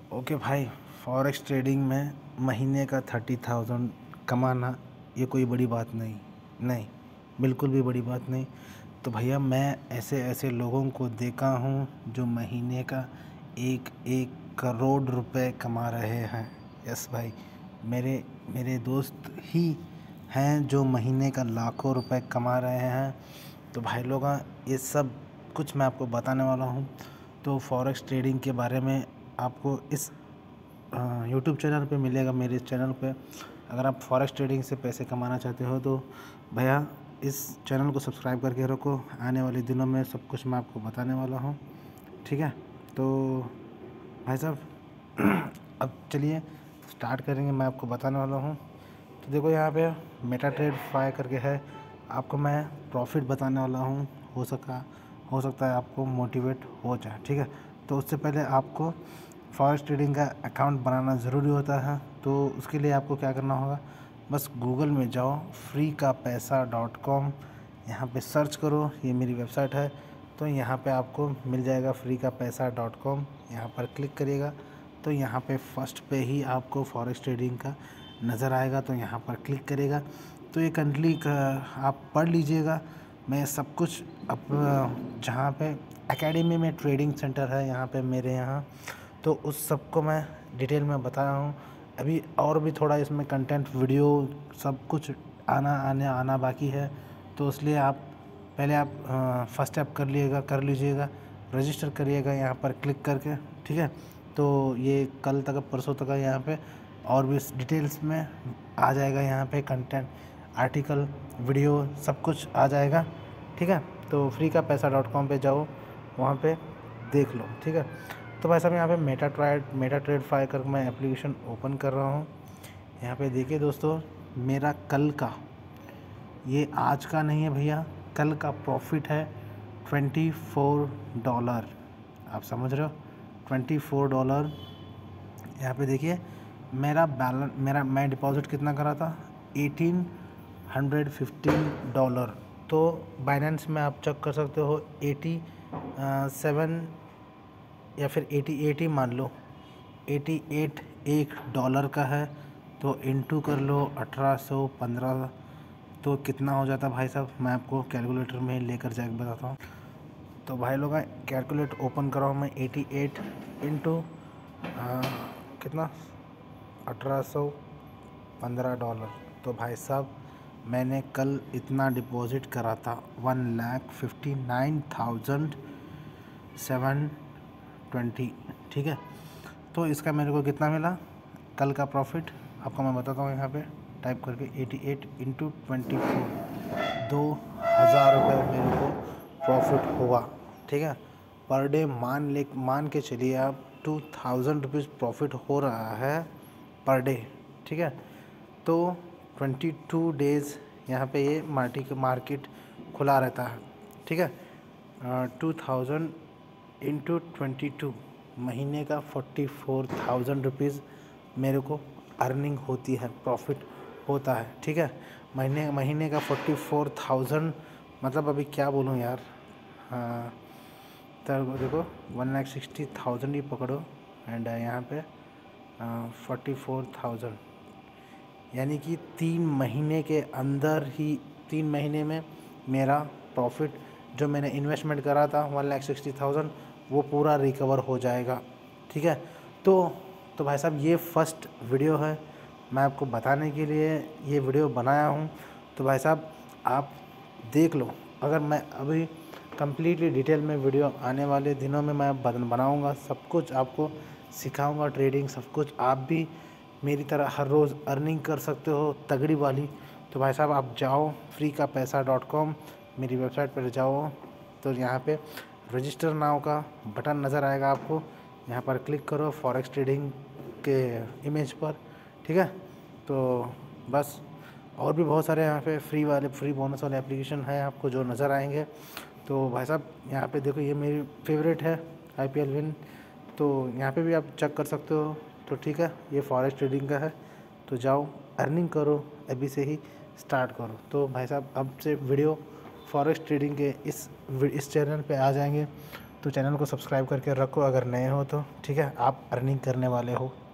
Okay भाई, forex trading में महीने का 30,000 कमाना ये कोई बड़ी बात नहीं, नहीं, बिल्कुल भी बड़ी बात नहीं। तो भैया मैं ऐसे ऐसे लोगों को देखा हूँ जो महीने का 1-1 करोड़ रुपए कमा रहे हैं। यस भाई, मेरे मेरे दोस्त ही हैं जो महीने का लाखों रुपए कमा रहे हैं। तो भाई लोग, ये सब कुछ मैं आपको बताने वाला हूँ। तो फॉरेक्स ट्रेडिंग के बारे में आपको इस यूट्यूब चैनल पे मिलेगा, मेरे इस चैनल पे। अगर आप फॉरेक्स ट्रेडिंग से पैसे कमाना चाहते हो तो भैया इस चैनल को सब्सक्राइब करके रखो। आने वाले दिनों में सब कुछ मैं आपको बताने वाला हूँ, ठीक है। तो भाई साहब अब चलिए स्टार्ट करेंगे। मैं आपको बताने वाला हूँ। तो देखो यहाँ पे मेटाट्रेड फाई करके है, आपको मैं प्रॉफिट बताने वाला हूँ। हो सकता है आपको मोटिवेट हो जाए, ठीक है। तो उससे पहले आपको फॉरेक्स ट्रेडिंग का अकाउंट बनाना ज़रूरी होता है। तो उसके लिए आपको क्या करना होगा, बस गूगल में जाओ, freekapaisa.com, यहाँ पे सर्च करो। ये मेरी वेबसाइट है, तो यहाँ पे आपको मिल जाएगा freekapaisa.com। यहाँ पर क्लिक करिएगा तो यहाँ पे फर्स्ट पे ही आपको फॉरेक्स ट्रेडिंग का नज़र आएगा, तो यहाँ पर क्लिक करेगा। तो ये कंट्री का आप पढ़ लीजिएगा। मैं सब कुछ अब जहाँ पे एकेडमी में ट्रेडिंग सेंटर है यहाँ पे मेरे यहाँ, तो उस सब को मैं डिटेल में बताया हूँ। अभी और भी थोड़ा इसमें कंटेंट वीडियो सब कुछ आना बाकी है। तो इसलिए आप पहले आप फर्स्ट स्टेप कर लीजिएगा, रजिस्टर करिएगा यहाँ पर क्लिक करके, ठीक है। तो ये कल तक परसों तक यहाँ पे और भी डिटेल्स में आ जाएगा। यहाँ पे कंटेंट, आर्टिकल, वीडियो सब कुछ आ जाएगा, ठीक है। तो freekapaisa.com पे जाओ, वहाँ पे देख लो, ठीक है। तो भाई साहब यहाँ पे मेटा ट्रेड फाई कर मैं एप्लीकेशन ओपन कर रहा हूँ। यहाँ पे देखिए दोस्तों, मेरा कल का, ये आज का नहीं है भैया, कल का प्रॉफिट है $24। आप समझ रहे हो, $24। यहाँ पे देखिए मैं डिपॉजिट कितना करा था, $1815। तो बाइनेंस में आप चेक कर सकते हो 87 या फिर 88 ही मान लो, 88 $1 का है। तो इनटू कर लो 1815, तो कितना हो जाता भाई साहब, मैं आपको कैलकुलेटर में लेकर जाकर बताता हूँ। तो भाई लोग कैलकुलेट ओपन कराऊँ मैं, 88 इंटू कितना, $1815। तो भाई साहब मैंने कल इतना डिपॉजिट करा था, 1,59,720, ठीक है। तो इसका मेरे को कितना मिला कल का प्रॉफिट, आपको मैं बताता हूँ। यहाँ पे टाइप करके 88 इंटू 24, 2,000 रुपये मेरे को प्रॉफिट हुआ, ठीक है। पर डे मान के चलिए आप 2,000 रुपीज़ प्रॉफिट हो रहा है पर डे, ठीक है। तो 22 डेज़ यहाँ पे ये मार्केट खुला रहता है, ठीक है। 2,000 इंटू 22, महीने का 44,000 रुपीज़ मेरे को अर्निंग होती है, प्रॉफिट होता है, ठीक है। महीने का 44,000, मतलब अभी क्या बोलूँ यार। हाँ, तब देखो 1,60,000 ही पकड़ो, एंड यहाँ पे 44,000, यानी कि 3 महीने के अंदर ही, 3 महीने में मेरा प्रॉफिट जो मैंने इन्वेस्टमेंट करा था 1,60,000 वो पूरा रिकवर हो जाएगा, ठीक है। तो भाई साहब ये फर्स्ट वीडियो है, मैं आपको बताने के लिए ये वीडियो बनाया हूँ। तो भाई साहब आप देख लो। अगर मैं अभी कम्प्लीटली डिटेल में वीडियो आने वाले दिनों में मैं बनाऊँगा, सब कुछ आपको सिखाऊँगा, ट्रेडिंग सब कुछ, आप भी मेरी तरह हर रोज़ अर्निंग कर सकते हो तगड़ी वाली। तो भाई साहब आप जाओ freekapaisa.com, मेरी वेबसाइट पर जाओ, तो यहाँ पे रजिस्टर नाउ का बटन नज़र आएगा आपको, यहाँ पर क्लिक करो फॉरेक्स ट्रेडिंग के इमेज पर, ठीक है। तो बस और भी बहुत सारे यहाँ पे फ्री बोनस वाले एप्लीकेशन हैं आपको जो नज़र आएंगे। तो भाई साहब यहाँ पे देखो, ये मेरी फेवरेट है IPL विन, तो यहाँ पे भी आप चेक कर सकते हो। तो ठीक है, ये फॉरेक्स ट्रेडिंग का है, तो जाओ अर्निंग करो, अभी से ही स्टार्ट करो। तो भाई साहब अब से वीडियो फॉरेक्स ट्रेडिंग के इस चैनल पे आ जाएंगे, तो चैनल को सब्सक्राइब करके रखो अगर नए हो तो, ठीक है। आप अर्निंग करने वाले हो